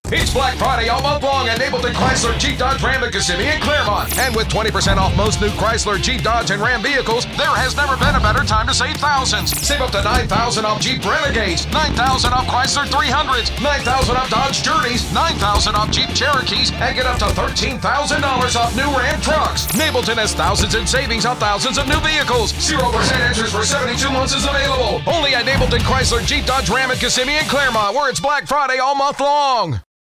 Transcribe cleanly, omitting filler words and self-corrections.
It's Black Friday all month long at Napleton Chrysler, Jeep, Dodge, Ram, and Kissimmee in Claremont. And with 20% off most new Chrysler, Jeep, Dodge, and Ram vehicles, there has never been a better time to save thousands. Save up to $9,000 off Jeep Renegades, $9,000 off Chrysler 300s, $9,000 off Dodge Journeys, $9,000 off Jeep Cherokees, and get up to $13,000 off new Ram trucks. Napleton has thousands in savings on thousands of new vehicles. 0% interest for 72 months is available. Only at Napleton Chrysler, Jeep, Dodge, Ram, and Kissimmee in Claremont, where it's Black Friday all month long.